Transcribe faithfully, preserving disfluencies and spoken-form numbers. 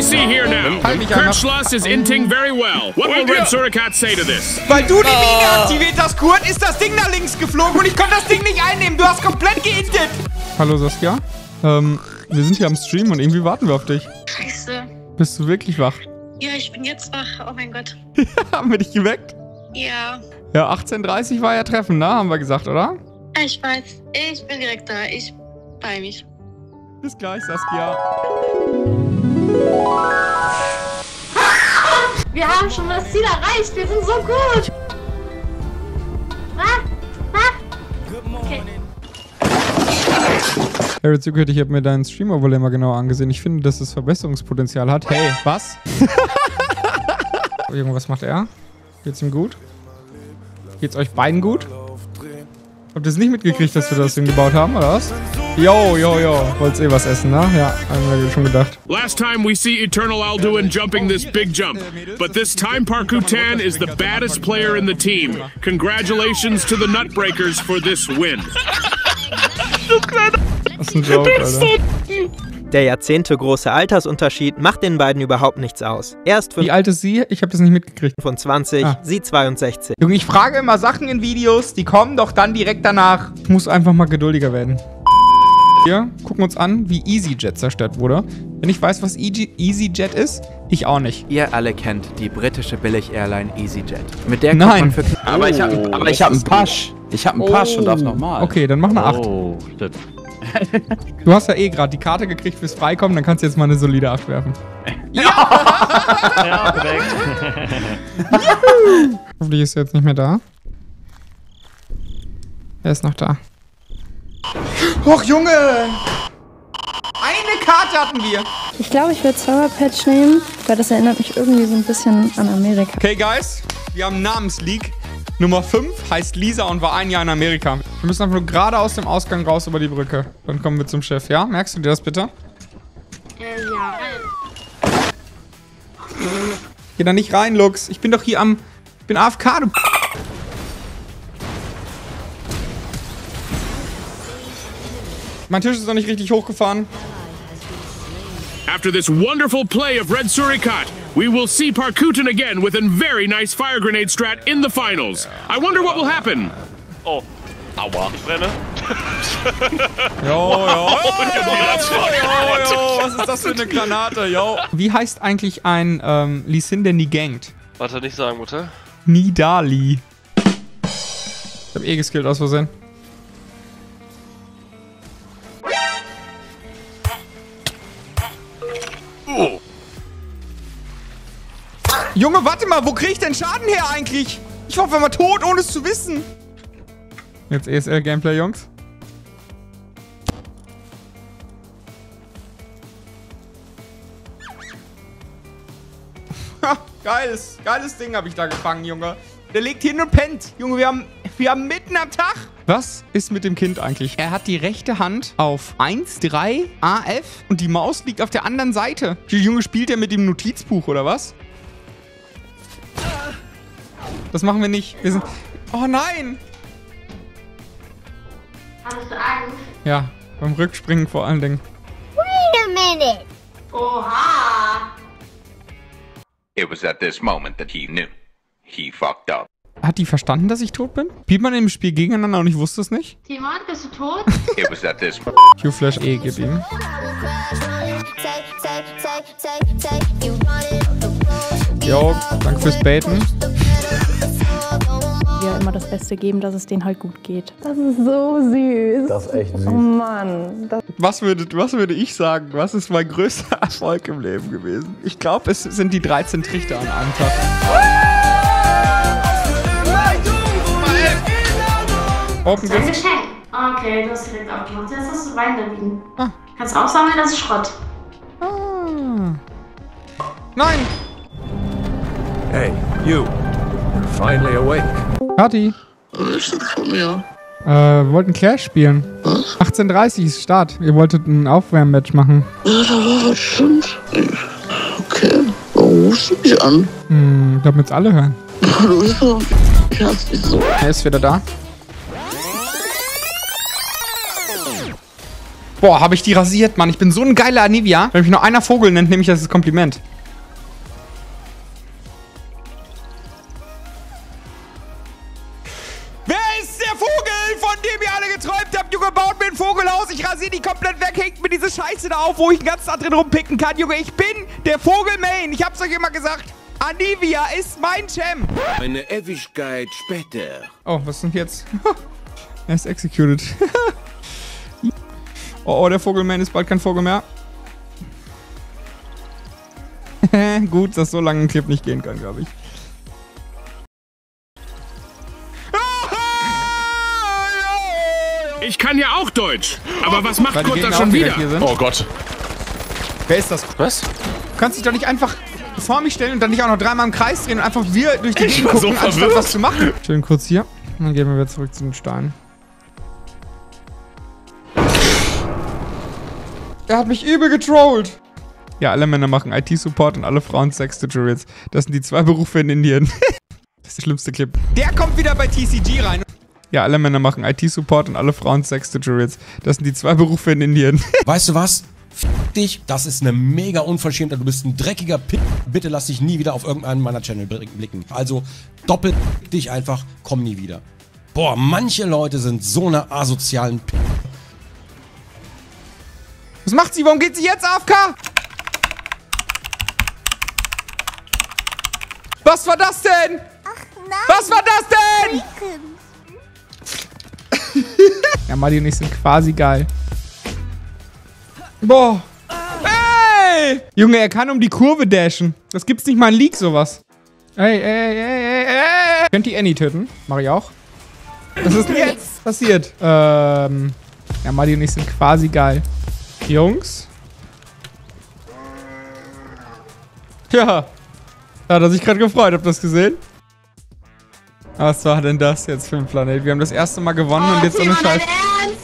see here now. Kurt Schloss is inting very well. What will Red Suricat say to this? Weil du die Mine aktiviert hast, Kurt, ist das Ding nach links geflogen und ich konnte das Ding nicht einnehmen. Du hast komplett geintet. Hallo Saskia. Ähm, wir sind hier am Stream und irgendwie warten wir auf dich. Scheiße. Bist du wirklich wach? Ja, ich bin jetzt wach. Oh mein Gott. Haben wir dich geweckt? Ja. Ja, achtzehn Uhr dreißig war ja Treffen, ne? Haben wir gesagt, oder? Ich weiß. Ich bin direkt da. Ich bei mich. Bis gleich, Saskia. Wir haben schon das Ziel erreicht. Wir sind so gut. Ah, ah. Okay. Harry zugehört, ich habe mir deinen Stream-Overlay mal genauer angesehen. Ich finde, dass es Verbesserungspotenzial hat. Hey, was? Junge, was macht er? Geht's ihm gut? Geht's euch beiden gut? Habt ihr es nicht mitgekriegt, dass wir das Ding gebaut haben, oder was? Yo, yo, yo. Wollt's eh was essen, ne? Ja, haben wir schon gedacht. Last time we see Eternal Alduin jumping this big jump, but this time Parkutan is the baddest player in the team. Congratulations to the Nutbreakers for this win. Das ist ein Joke, Alter. Der jahrzehntegroße Altersunterschied macht den beiden überhaupt nichts aus. Er ist Wie alt ist sie? Ich habe das nicht mitgekriegt. fünfundzwanzig, ah. sie zweiundsechzig. Junge, ich frage immer Sachen in Videos, die kommen doch dann direkt danach. Ich muss einfach mal geduldiger werden. Wir gucken uns an, wie EasyJet zerstört wurde. Wenn ich weiß, was EasyJet ist, ich auch nicht. Ihr alle kennt die britische Billig-Airline EasyJet. Mit der Nein. Kommt man für aber ich habe aber ich hab einen Pasch. Ich habe einen Pasch und darf nochmal. Okay, dann mach eine acht. Oh, stimmt. Du hast ja eh gerade die Karte gekriegt fürs Freikommen, dann kannst du jetzt mal eine solide acht werfen. Ja, perfekt. Hoffentlich ist er jetzt nicht mehr da. Er ist noch da. Och, Junge! Eine Karte hatten wir. Ich glaube, ich werde Zauberpatch nehmen, weil das erinnert mich irgendwie so ein bisschen an Amerika. Okay, Guys, wir haben einen Namensleak. Nummer fünf heißt Lisa und war ein Jahr in Amerika. Wir müssen einfach nur gerade aus dem Ausgang raus über die Brücke. Dann kommen wir zum Chef, ja? Merkst du dir das bitte? Äh, ja. Geh da nicht rein, Lux. Ich bin doch hier am... Ich bin A F K, du... Mein Tisch ist noch nicht richtig hochgefahren. After this wonderful play of Red Suricat, we will see Parkutan again with a very nice fire grenade strat in the finals. I wonder what will happen. Oh. Aua. Ich brenne. Jo, jo, jo, jo, was ist das für eine Granate, jo. Wie heißt eigentlich ein ähm, Lee Sin, der nie gankt? Warte, nicht sagen, Mutter. Nidali. Ich hab eh geskillt aus Versehen. Oh. Junge, warte mal, wo krieg ich denn Schaden her eigentlich? Ich war auf einmal tot, ohne es zu wissen. Jetzt E S L-Gameplay, Jungs. Geiles, geiles Ding habe ich da gefangen, Junge. Der legt hin und pennt. Junge, wir haben, wir haben mitten am Tag. Was ist mit dem Kind eigentlich? Er hat die rechte Hand auf eins, drei, A F und die Maus liegt auf der anderen Seite. Der Junge spielt ja mit dem Notizbuch, oder was? Das machen wir nicht. Wir sind... Oh nein! Hast du Angst? Ja, beim Rückspringen vor allen Dingen. Wait a minute! Oha! It was at this moment that he knew. He fucked up. Hat die verstanden, dass ich tot bin? Spielt man im Spiel gegeneinander und ich wusste es nicht? Timon, bist du tot? It was at this Q-Flash E, gib ihm. Jo, danke fürs Baiten. Wir immer das Beste geben, dass es denen halt gut geht. Das ist so süß. Das ist echt süß. Oh Mann. Das Was würde, was würde ich sagen? Was ist mein größter Erfolg im Leben gewesen? Ich glaube, es sind die dreizehn Trichter an einem Tag. Open ist ein Gift. Geschenk. Okay, du hast direkt aufgemacht. Jetzt hast du Wein da liegen. Ah. Kannst auch sammeln, das ist Schrott. Ah. Nein! Hey, you. You're finally awake. Party. Ich bin von mir. Äh, wir wollten Clash spielen. Was? achtzehn Uhr dreißig ist Start. Ihr wolltet ein Aufwärmmatch machen. Ja, da war was stimmt. Okay. Warum rufst du mich an? Hm, damit es alle hören. Du bist doch... Ich hab's nicht so. Er ist wieder da. Boah, habe ich die rasiert, Mann. Ich bin so ein geiler Anivia. Wenn mich nur einer Vogel nennt, nehme ich das als Kompliment. Wer ist der Vogel, von dem ihr alle geträumt habt? Junge, baut mir einen Vogel aus. Ich rasiere die komplett weg. Hängt mir diese Scheiße da auf, wo ich den ganzen Tag drin rumpicken kann. Junge, ich bin der Vogel-Main. Ich hab's euch immer gesagt. Anivia ist mein Champ. Eine Ewigkeit später. Oh, was ist denn jetzt? Er ist executed. Oh, oh, der Vogelman ist bald kein Vogel mehr. Gut, dass so lange ein Clip nicht gehen kann, glaube ich. Ich kann ja auch Deutsch. Aber was macht Weil die Gott da Gegner schon auch wieder wieder? hier sind. Oh Gott. Wer ist das? Was? Du kannst dich doch nicht einfach vor mich stellen und dann nicht auch noch dreimal im Kreis drehen und einfach wir durch die Gegend war so gucken, anstatt verwirrt. was zu machen. Schön kurz hier. Dann gehen wir wieder zurück zu den Steinen. Er hat mich übel getrollt. Ja, alle Männer machen I T-Support und alle Frauen Sex-Tutorials. Das sind die zwei Berufe in Indien. Das ist der schlimmste Clip. Der kommt wieder bei T C G rein. Ja, alle Männer machen I T-Support und alle Frauen Sex-Tutorials. Das sind die zwei Berufe in Indien. Weißt du was? F dich, das ist eine mega Unverschämtheit. Du bist ein dreckiger P. Bitte lass dich nie wieder auf irgendeinen meiner Channel blicken. Also doppelt dich einfach, komm nie wieder. Boah, manche Leute sind so eine asozialen P. Was macht sie? Warum geht sie jetzt A F K? Was war das denn? Ach nein. Was war das denn? Ja, Madi und ich sind quasi geil. Boah. Ey! Junge, er kann um die Kurve dashen. Das gibt's nicht mal in League, sowas. Ey, ey, ey, ey, ey. Könnt ihr Annie töten? Mach ich auch. Was ist denn jetzt passiert? Ähm. Ja, Madi und ich sind quasi geil. Jungs. Ja. Da hat er sich gerade gefreut. Habt ihr das gesehen? Was war denn das jetzt für ein Planet? Wir haben das erste Mal gewonnen oh, und jetzt so eine Scheiße.